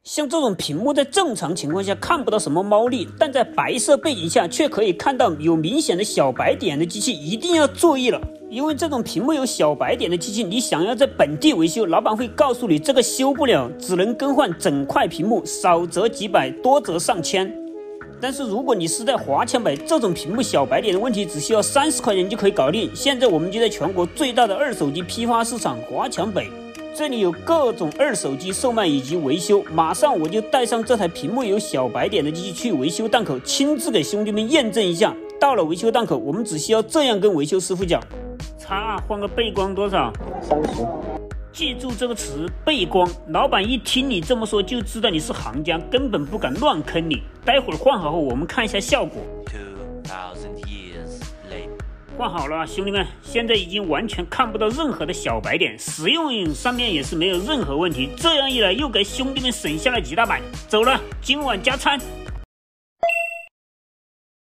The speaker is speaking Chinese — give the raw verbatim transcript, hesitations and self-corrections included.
像这种屏幕在正常情况下看不到什么猫腻，但在白色背景下却可以看到有明显的小白点的机器一定要注意了，因为这种屏幕有小白点的机器，你想要在本地维修，老板会告诉你这个修不了，只能更换整块屏幕，少则几百，多则上千。但是如果你是在华强北，这种屏幕小白点的问题只需要三十块钱就可以搞定。现在我们就在全国最大的二手机批发市场华强北，这里有各种二手机售卖以及维修，马上我就带上这台屏幕有小白点的机器去维修档口，亲自给兄弟们验证一下。到了维修档口，我们只需要这样跟维修师傅讲：叉二换个背光多少？ 三十。 记住这个词背光，老板一听你这么说就知道你是行家，根本不敢乱坑你。待会儿换好后，我们看一下效果。换好了，兄弟们，现在已经完全看不到任何的小白点，使用上面也是没有任何问题。这样一来，又给兄弟们省下了几大百。走了，今晚加餐。